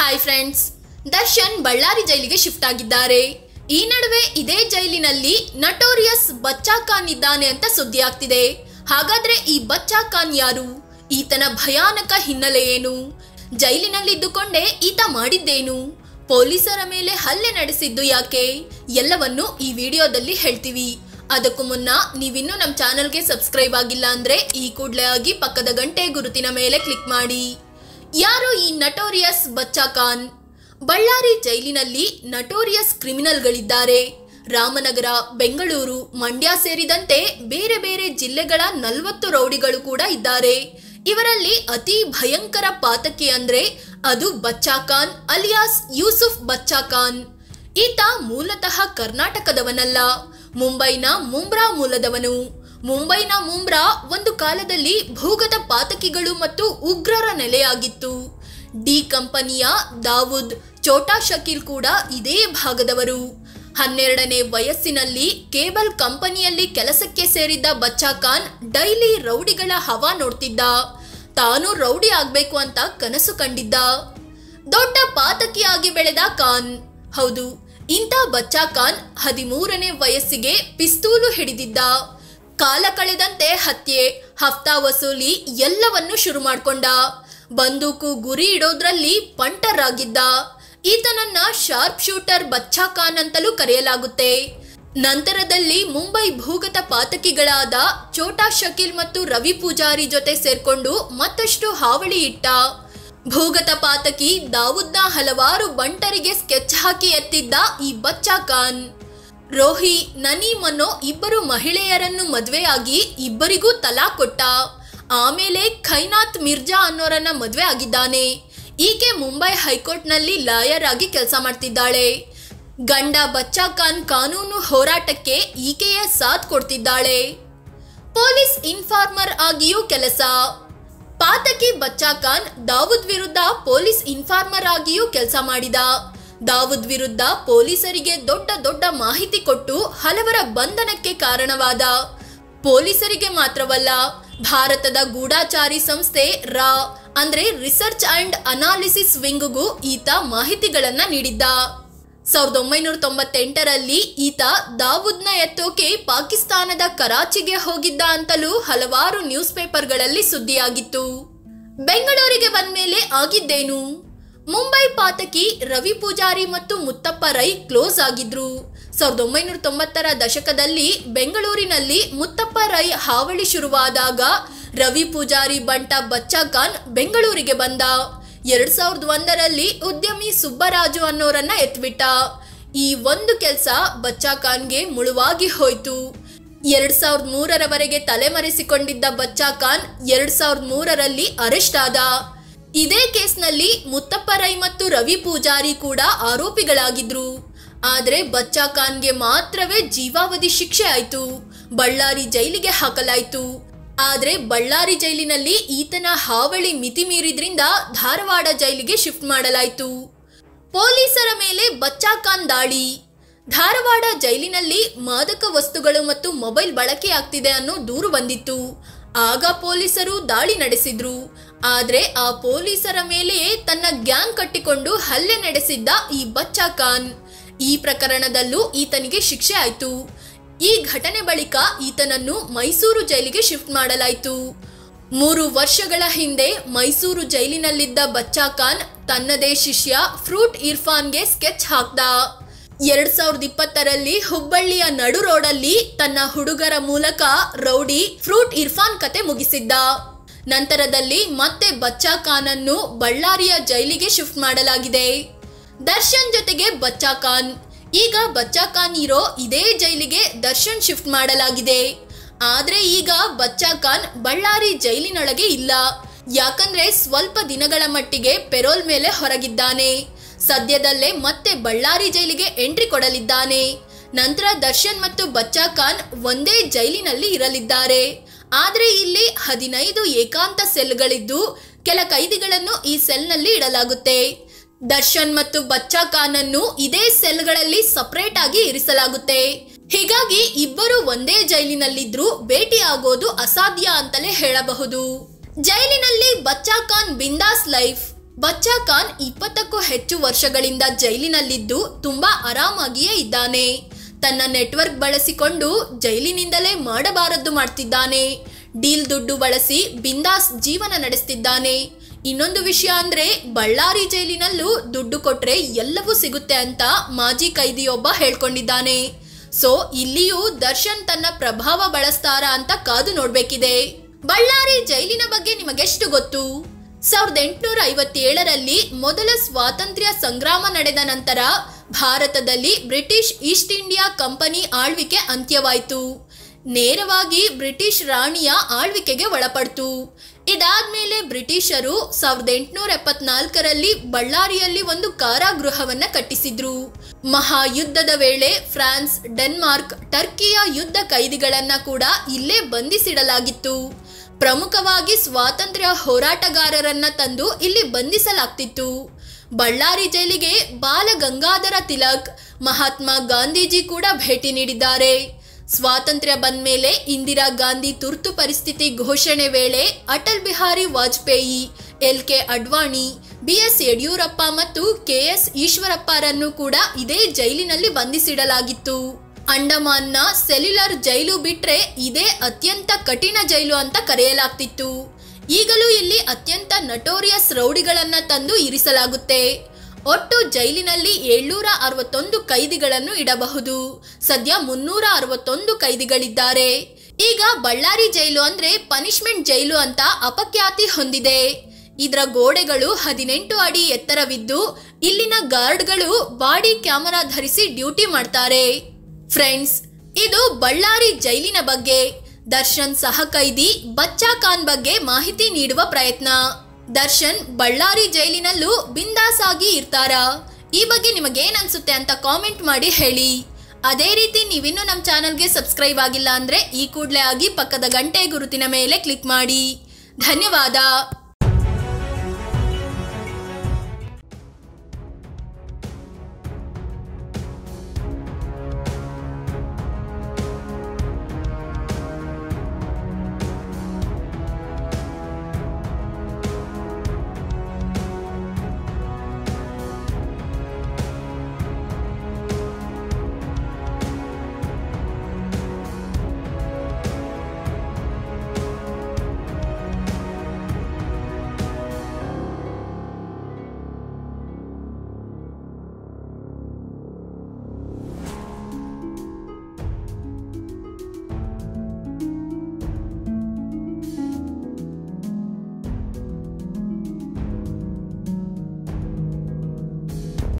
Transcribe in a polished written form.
Hi friends, Darshan Ballari ಜೈಲಿಗೆ shift ಆಗಿದ್ದಾರೆ. ಈ ನಡುವೆ ಇದೇ ಜೈಲಿನಲ್ಲಿ ನಟೋರಿಯಸ್ ಬಚ್ಚಾ ಖಾನ್ ಇದ್ದಾನೆ ಅಂತ ಸುದ್ದಿ ಆಗ್ತಿದೆ. ಹಾಗಾದ್ರೆ ಈ ಬಚ್ಚಾ ಖಾನ್ ಯಾರು? ಈತನ ಭಯಾನಕ ಹಿನ್ನೆಲೆ ಏನು? ಜೈಲಿನಲ್ಲಿದ್ದುಕೊಂಡೇ ಈತ ಮಾಡಿದ್ದೇನು? ಪೊಲೀಸರ ಮೇಲೆ ಹಲ್ಲೆ ನಡೆಸಿದ್ದು ಯಾಕೆ? ಎಲ್ಲವನ್ನು ಈ ವಿಡಿಯೋದಲ್ಲಿ ಹೇಳ್ತೀವಿ. ಅದಕ್ಕೂ ಮುನ್ನ ನೀವಿನ್ನೂ ನಮ್ಮ ಚಾನೆಲ್ಗೆ ಸಬ್ಸ್ಕ್ರೈಬ್ ಆಗಿಲ್ಲ ಅಂದ್ರೆ ಈ ಕೂಡಲೇ ಆಗಿ ಪಕ್ಕದ ಗಂಟೆ ಗುರುತಿನ ಮೇಲೆ ಕ್ಲಿಕ್ ಮಾಡಿ. ಯಾರು ಈ ನಟೋರಿಯಸ್ ಬಚ್ಚಾ ಖಾನ್? ಬಳ್ಳಾರಿ ಜೈಲಿನಲ್ಲಿ ನಟೋರಿಯಸ್ ಕ್ರಿಮಿನಲ್ಗಳಿದ್ದಾರೆ. ರಾಮನಗರ, ಬೆಂಗಳೂರು, ಮಂಡ್ಯ ಸೇರಿದಂತೆ ಬೇರೆ ಬೇರೆ ಜಿಲ್ಲೆಗಳ 40 ರೌಡಿಗಳು ಕೂಡ ಇದ್ದಾರೆ. ಇವರಲ್ಲಿ ಅತಿ ಭಯಂಕರ ಪಾತಕಿ ಅಂದ್ರೆ ಅದು ಬಚ್ಚಾ ಖಾನ್ ಅಲಿಯಾಸ್ ಯೂಸುಫ್ ಬಚ್ಚಾ ಖಾನ್. ಈತ ಮೂಲತಃ ಕರ್ನಾಟಕದವನಲ್ಲ, ಮುಂಬೈನ ಮುಂಬ್ರಾ ಮೂಲದವನು. ಮುಂಬೈನ ಮುಂಬ್ರಾ ಒಂದು ಕಾಲದಲ್ಲಿ ಭೂಗತ ಪಾತಕಿಗಳು ಮತ್ತು ಉಗ್ರರ ನೆಲೆಯಾಗಿತ್ತು. ಡಿ ಕಂಪನಿಯ ದಾವೂದ್, ಛೋಟಾ ಶಕೀಲ್ ಕೂಡ ಇದೇ ಭಾಗದವರು. 12ನೇ ವಯಸ್ಸಿನಲ್ಲಿ ಕೇಬಲ್ ಕಂಪನಿಯಲ್ಲಿ ಕೆಲಸಕ್ಕೆ ಸೇರಿದ್ದ ಬಚ್ಚಾ ಖಾನ್ ಡೈಲಿ ರೌಡಿಗಳ ಹವಾ ನೋಡ್ತಿದ್ದ. ತಾನು ರೌಡಿ ಆಗ್ಬೇಕು ಅಂತ ಕನಸು ಕಂಡಿದ್ದ. ದೊಡ್ಡ ಪಾತಕಿಯಾಗಿ ಬೆಳೆದ ಖಾನ್. ಹೌದು, ಇಂಥ ಬಚ್ಚಾ ಖಾನ್ 13ನೇ ವಯಸ್ಸಿಗೆ ಪಿಸ್ತೂಲು ಹಿಡಿದಿದ್ದ. ಕಾಲ ಕಳೆದಂತೆ ಹತ್ಯೆ, ಹಫ್ತಾ ವಸೂಲಿ ಎಲ್ಲವನ್ನು ಶುರು ಮಾಡ್ಕೊಂಡ. ಬಂದೂಕು ಗುರಿ ಇಡೋದ್ರಲ್ಲಿ ಪಂಟರ್ ಆಗಿದ್ದ. ಈತನನ್ನ ಶಾರ್ಪ್ ಶೂಟರ್ ಬಚ್ಚಾ ಖಾನ್ ಅಂತಲೂ ಕರೆಯಲಾಗುತ್ತೆ. ನಂತರದಲ್ಲಿ ಮುಂಬೈ ಭೂಗತ ಪಾತಕಿಗಳಾದ ಛೋಟಾ ಶಕೀಲ್ ಮತ್ತು ರವಿ ಪೂಜಾರಿ ಜೊತೆ ಸೇರ್ಕೊಂಡು ಮತ್ತಷ್ಟು ಹಾವಳಿ ಇಟ್ಟ. ಭೂಗತ ಪಾತಕಿ ದಾವೂದ್ನ ಹಲವಾರು ಬಂಟರಿಗೆ ಸ್ಕೆಚ್ ಹಾಕಿ ಎತ್ತಿದ್ದ ಈ ಬಚ್ಚಾ ಖಾನ್ ರೋಹಿ, ನನೀಮ್ ಅನ್ನೋ 2 ಮಹಿಳೆಯರನ್ನು ಮದುವೆಯಾಗಿ ಇಬ್ಬರಿಗೂ ತಲಾಕ್ ಕೊಟ್ಟ. ಆಮೇಲೆ ಖೈನಾತ್ ಮಿರ್ಜಾ ಅನ್ನೋರನ್ನ ಮದುವೆ ಆಗಿದ್ದಾನೆ. ಈಕೆ ಮುಂಬೈ ಹೈಕೋರ್ಟ್ನಲ್ಲಿ ಲಾಯರ್ ಆಗಿ ಕೆಲಸ ಮಾಡ್ತಿದ್ದಾಳೆ. ಗಂಡ ಬಚ್ಚಾ ಖಾನ್ ಕಾನೂನು ಹೋರಾಟಕ್ಕೆ ಈಕೆಯೇ ಸಾಥ್ ಕೊಡ್ತಿದ್ದಾಳೆ. ಪೊಲೀಸ್ ಇನ್ಫಾರ್ಮರ್ ಆಗಿಯೂ ಕೆಲಸ. ಪಾತಕಿ ಬಚ್ಚಾ ಖಾನ್ ದಾವೂದ್ ವಿರುದ್ಧ ಪೊಲೀಸ್ ಇನ್ಫಾರ್ಮರ್ ಆಗಿಯೂ ಕೆಲಸ ಮಾಡಿದ. ದಾವೂದ್ ವಿರುದ್ಧ ಪೊಲೀಸರಿಗೆ ದೊಡ್ಡ ಮಾಹಿತಿ ಕೊಟ್ಟು ಹಲವರ ಬಂಧನಕ್ಕೆ ಕಾರಣವಾದ. ಪೊಲೀಸರಿಗೆ ಮಾತ್ರವಲ್ಲ, ಭಾರತದ ಗೂಢಾಚಾರಿ ಸಂಸ್ಥೆ ರಾ ಅಂದ್ರೆ ರಿಸರ್ಚ್ ಅಂಡ್ ಅನಾಲಿಸಿಸ್ ವಿಂಗ್ಗೂ ಈತ ಮಾಹಿತಿಗಳನ್ನ ನೀಡಿದ್ದ. 1998ರಲ್ಲಿ ಈತ ದಾವೂದ್ನ ಎತ್ತೋಕೆ ಪಾಕಿಸ್ತಾನದ ಕರಾಚಿಗೆ ಹೋಗಿದ್ದ ಅಂತಲೂ ಹಲವಾರು ನ್ಯೂಸ್ ಪೇಪರ್ಗಳಲ್ಲಿ ಸುದ್ದಿಯಾಗಿತ್ತು. ಬೆಂಗಳೂರಿಗೆ ಬಂದ್ಮೇಲೆ ಆಗಿದ್ದೇನು? ಮುಂಬೈ ಪಾತಕಿ ರವಿ ಪೂಜಾರಿ ಮತ್ತು ಮುತ್ತಪ್ಪ ರೈ ಕ್ಲೋಸ್ ಆಗಿದ್ರು. 1990ರ ದಶಕದಲ್ಲಿ ಬೆಂಗಳೂರಿನಲ್ಲಿ ಮುತ್ತಪ್ಪ ರೈ ಹಾವಳಿ ಶುರುವಾದಾಗ ರವಿ ಪೂಜಾರಿ ಬಂಟ ಬಚ್ಚಾ ಖಾನ್ ಬೆಂಗಳೂರಿಗೆ ಬಂದ. 2001ರಲ್ಲಿ ಉದ್ಯಮಿ ಸುಬ್ಬರಾಜು ಅನ್ನೋರನ್ನ ಎತ್ಬಿಟ್ಟ. ಈ ಒಂದು ಕೆಲಸ ಬಚ್ಚಾ ಖಾನ್ಗೆ ಮುಳುವಾಗಿ ಹೋಯ್ತು. 2003ರವರೆಗೆ ತಲೆಮರೆಸಿಕೊಂಡಿದ್ದ ಬಚ್ಚಾ ಖಾನ್ 2003ರಲ್ಲಿ ಅರೆಸ್ಟ್ ಆದ. ಇದೇ ಕೇಸ್ನಲ್ಲಿ ಮುತ್ತಪ್ಪ ರೈ ಮತ್ತು ರವಿ ಪೂಜಾರಿ ಕೂಡ ಆರೋಪಿಗಳಾಗಿದ್ರು. ಆದ್ರೆ ಬಚ್ಚಾ ಖಾನ್ಗೆ ಮಾತ್ರವೇ ಜೀವಾವಧಿ ಶಿಕ್ಷೆ ಆಯ್ತು. ಬಳ್ಳಾರಿ ಜೈಲಿಗೆ ಹಾಕಲಾಯ್ತು. ಆದ್ರೆ ಬಳ್ಳಾರಿ ಜೈಲಿನಲ್ಲಿ ಈತನ ಹಾವಳಿ ಮಿತಿ ಮೀರಿದ್ರಿಂದ ಧಾರವಾಡ ಜೈಲಿಗೆ ಶಿಫ್ಟ್ ಮಾಡಲಾಯ್ತು. ಪೊಲೀಸರ ಮೇಲೆ ಬಚ್ಚಾ ಖಾನ್ ದಾಳಿ. ಧಾರವಾಡ ಜೈಲಿನಲ್ಲಿ ಮಾದಕ ವಸ್ತುಗಳು ಮತ್ತು ಮೊಬೈಲ್ ಬಳಕೆ ಆಗ್ತಿದೆ ಅನ್ನೋ ದೂರು ಬಂದಿತ್ತು. ಆಗ ಪೊಲೀಸರು ದಾಳಿ ನಡೆಸಿದ್ರು. ಆದ್ರೆ ಆ ಪೊಲೀಸರ ಮೇಲೆಯೇ ತನ್ನ ಗ್ಯಾಂಗ್ ಕಟ್ಟಿಕೊಂಡು ಹಲ್ಲೆ ನಡೆಸಿದ್ದ ಈ ಬಚ್ಚಾ ಖಾನ್. ಈ ಪ್ರಕರಣದಲ್ಲೂ ಈತನಿಗೆ ಶಿಕ್ಷೆ ಆಯ್ತು. ಈ ಘಟನೆ ಬಳಿಕ ಈತನನ್ನು ಮೈಸೂರು ಜೈಲಿಗೆ ಶಿಫ್ಟ್ ಮಾಡಲಾಯಿತು. 3 ವರ್ಷಗಳ ಹಿಂದೆ ಮೈಸೂರು ಜೈಲಿನಲ್ಲಿದ್ದ ಬಚ್ಚಾ ಖಾನ್ ತನ್ನದೇ ಶಿಷ್ಯ ಫ್ರೂಟ್ ಇರ್ಫಾನ್ಗೆ ಸ್ಕೆಚ್ ಹಾಕ್ದ. 2020ರಲ್ಲಿ ಹುಬ್ಬಳ್ಳಿಯ ನಡು ರೋಡಲ್ಲಿ ತನ್ನ ಹುಡುಗರ ಮೂಲಕ ರೌಡಿ ಫ್ರೂಟ್ ಇರ್ಫಾನ್ ಕತೆ ಮುಗಿಸಿದ್ದ. ನಂತರದಲ್ಲಿ ಮತ್ತೆ ಬಚ್ಚಾ ಖಾನ್ ಅನ್ನು ಬಳ್ಳಾರಿಯ ಜೈಲಿಗೆ ಶಿಫ್ಟ್ ಮಾಡಲಾಗಿದೆ. ದರ್ಶನ್ ಜೊತೆಗೆ ಬಚ್ಚಾ ಖಾನ್. ಈಗ ಬಚ್ಚಾ ಖಾನ್ ಇರೋ ಇದೇ ಜೈಲಿಗೆ ದರ್ಶನ್ ಶಿಫ್ಟ್ ಮಾಡಲಾಗಿದೆ. ಆದ್ರೆ ಈಗ ಬಚ್ಚಾ ಖಾನ್ ಬಳ್ಳಾರಿ ಜೈಲಿನೊಳಗೆ ಇಲ್ಲ. ಯಾಕಂದ್ರೆ ಸ್ವಲ್ಪ ದಿನಗಳ ಮಟ್ಟಿಗೆ ಪೆರೋಲ್ ಮೇಲೆ ಹೊರಗಿದ್ದಾನೆ. ಸದ್ಯದಲ್ಲೇ ಮತ್ತೆ ಬಳ್ಳಾರಿ ಜೈಲಿಗೆ ಎಂಟ್ರಿ ಕೊಡಲಿದ್ದಾನೆ. ನಂತರ ದರ್ಶನ್ ಮತ್ತು ಬಚ್ಚಾ ಖಾನ್ ಒಂದೇ ಜೈಲಿನಲ್ಲಿ ಇರಲಿದ್ದಾರೆ. ಆದ್ರೆ ಇಲ್ಲಿ 15 ಏಕಾಂತ ಸೆಲ್ಗಳಿದ್ದು ಕೆಲ ಕೈದಿಗಳನ್ನು ಈ ಸೆಲ್ನಲ್ಲಿ ಇಡಲಾಗುತ್ತೆ. ದರ್ಶನ್ ಮತ್ತು ಬಚ್ಚಾ ಖಾನ್ ಅನ್ನು ಇದೇ ಸೆಲ್ಗಳಲ್ಲಿ ಸಪರೇಟ್ ಆಗಿ ಇರಿಸಲಾಗುತ್ತೆ. ಹೀಗಾಗಿ ಇಬ್ಬರು ಒಂದೇ ಜೈಲಿನಲ್ಲಿದ್ರೂ ಭೇಟಿ ಆಗೋದು ಅಸಾಧ್ಯ ಅಂತಲೇ ಹೇಳಬಹುದು. ಜೈಲಿನಲ್ಲಿ ಬಚ್ಚಾ ಖಾನ್ ಬಿಂದಾಸ್ ಲೈಫ್. ಬಚ್ಚಾ ಖಾನ್ 20ಕ್ಕೂ ಹೆಚ್ಚು ವರ್ಷಗಳಿಂದ ಜೈಲಿನಲ್ಲಿದ್ದು ತುಂಬಾ ಆರಾಮಾಗಿಯೇ ಇದ್ದಾನೆ. ತನ್ನ ನೆಟ್ವರ್ಕ್ ಬಳಸಿಕೊಂಡು ಜೈಲಿನಿಂದಲೇ ಮಾಡಬಾರದ್ದು ಮಾಡ್ತಿದ್ದಾನೆ. ಡೀಲ್ ದುಡ್ಡು ಬಳಸಿ ಬಿಂದಾಸ್ ಜೀವನ ನಡೆಸ್ತಿದ್ದಾನೆ. ಇನ್ನೊಂದು ವಿಷಯ ಅಂದ್ರೆ ಬಳ್ಳಾರಿ ಜೈಲಿನಲ್ಲೂ ದುಡ್ಡು ಕೊಟ್ರೆ ಎಲ್ಲವೂ ಸಿಗುತ್ತೆ ಅಂತ ಮಾಜಿ ಕೈದಿಯೊಬ್ಬ ಹೇಳ್ಕೊಂಡಿದ್ದಾನೆ. ಸೊ ಇಲ್ಲಿಯೂ ದರ್ಶನ್ ತನ್ನ ಪ್ರಭಾವ ಬಳಸ್ತಾರಾ ಅಂತ ಕಾದು ನೋಡ್ಬೇಕಿದೆ. ಬಳ್ಳಾರಿ ಜೈಲಿನ ಬಗ್ಗೆ ನಿಮಗೆಷ್ಟು ಗೊತ್ತು? 1857ರಲ್ಲಿ ಮೊದಲ ಸ್ವಾತಂತ್ರ್ಯ ಸಂಗ್ರಾಮ ನಡೆದ ನಂತರ ಭಾರತದಲ್ಲಿ ಬ್ರಿಟಿಷ್ ಈಸ್ಟ್ ಇಂಡಿಯಾ ಕಂಪನಿ ಆಳ್ವಿಕೆ ಅಂತ್ಯವಾಯಿತು. ನೇರವಾಗಿ ಬ್ರಿಟಿಷ್ ರಾಣಿಯ ಆಳ್ವಿಕೆಗೆ ಒಳಪಡ್ತು. ಇದಾದ್ಮೇಲೆ ಬ್ರಿಟಿಷರು 1874ರಲ್ಲಿ ಬಳ್ಳಾರಿಯಲ್ಲಿ ಒಂದು ಕಾರಾಗೃಹವನ್ನ ಕಟ್ಟಿಸಿದ್ರು. ಮಹಾಯುದ್ಧದ ವೇಳೆ ಫ್ರಾನ್ಸ್, ಡೆನ್ಮಾರ್ಕ್, ಟರ್ಕಿಯ ಯುದ್ಧ ಕೈದಿಗಳನ್ನ ಕೂಡ ಇಲ್ಲೇ ಬಂಧಿಸಿಡಲಾಗಿತ್ತು. ಪ್ರಮುಖವಾಗಿ ಸ್ವಾತಂತ್ರ್ಯ ಹೋರಾಟಗಾರರನ್ನ ತಂದು ಇಲ್ಲಿ ಬಂಧಿಸಲಾಗ್ತಿತ್ತು. ಬಳ್ಳಾರಿ ಜೈಲಿಗೆ ಬಾಲ ಗಂಗಾಧರ ತಿಲಕ್, ಮಹಾತ್ಮ ಗಾಂಧೀಜಿ ಕೂಡ ಭೇಟಿ ನೀಡಿದ್ದಾರೆ. ಸ್ವಾತಂತ್ರ್ಯ ಬಂದ್ಮೇಲೆ ಇಂದಿರಾ ಗಾಂಧಿ ತುರ್ತು ಪರಿಸ್ಥಿತಿ ಘೋಷಣೆ ವೇಳೆ ಅಟಲ್ ಬಿಹಾರಿ ವಾಜಪೇಯಿ, LK ಅಡ್ವಾಣಿ, BS ಯಡಿಯೂರಪ್ಪ ಮತ್ತು KS ಈಶ್ವರಪ್ಪರನ್ನು ಕೂಡ ಇದೇ ಜೈಲಿನಲ್ಲಿ ಬಂಧಿಸಿಡಲಾಗಿತ್ತು. ಅಂಡಮಾನ್ನ ಸೆಲ್ಯುಲರ್ ಜೈಲು ಬಿಟ್ರೆ ಇದೇ ಅತ್ಯಂತ ಕಠಿಣ ಜೈಲು ಅಂತ ಕರೆಯಲಾಗ್ತಿತ್ತು. ಈಗಲೂ ಇಲ್ಲಿ ಅತ್ಯಂತ ನಟೋರಿಯಸ್ ರೌಡಿಗಳನ್ನ ತಂದು ಇರಿಸಲಾಗುತ್ತೆ. ಒಟ್ಟು ಜೈಲಿನಲ್ಲಿ 761 ಕೈದಿಗಳನ್ನು ಇಡಬಹುದು. ಸದ್ಯ 361 ಕೈದಿಗಳಿದ್ದಾರೆ. ಈಗ ಬಳ್ಳಾರಿ ಜೈಲು ಅಂದ್ರೆ ಪನಿಷ್ಮೆಂಟ್ ಜೈಲು ಅಂತ ಅಪಖ್ಯಾತಿ ಹೊಂದಿದೆ. ಇದರ ಗೋಡೆಗಳು 18 ಅಡಿ ಎತ್ತರವಿದ್ದು ಇಲ್ಲಿನ ಗಾರ್ಡ್ಗಳು ಬಾಡಿ ಕ್ಯಾಮೆರಾ ಧರಿಸಿ ಡ್ಯೂಟಿ ಮಾಡ್ತಾರೆ. ಫ್ರೆಂಡ್ಸ್, ಇದು ಬಳ್ಳಾರಿ ಜೈಲಿನ ಬಗ್ಗೆ ದರ್ಶನ್ ಸಹ ಕೈದಿ ಬಚ್ಚಾ ಖಾನ್ ಬಗ್ಗೆ ಮಾಹಿತಿ ನೀಡುವ ಪ್ರಯತ್ನ. ದರ್ಶನ್ ಬಳ್ಳಾರಿ ಜೈಲಿನಲ್ಲೂ ಬಿಂದಾಸ್ ಆಗಿ ಇರ್ತಾರಾ? ಈ ಬಗ್ಗೆ ನಿಮಗೇನ್ ಅನ್ಸುತ್ತೆ ಅಂತ ಕಾಮೆಂಟ್ ಮಾಡಿ ಹೇಳಿ. ಅದೇ ರೀತಿ ನೀವಿನ್ನೂ ನಮ್ಮ ಚಾನಲ್ಗೆ ಸಬ್ಸ್ಕ್ರೈಬ್ ಆಗಿಲ್ಲ ಅಂದ್ರೆ ಈ ಕೂಡಲೇ ಆಗಿ ಪಕ್ಕದ ಗಂಟೆ ಗುರುತಿನ ಮೇಲೆ ಕ್ಲಿಕ್ ಮಾಡಿ. ಧನ್ಯವಾದ.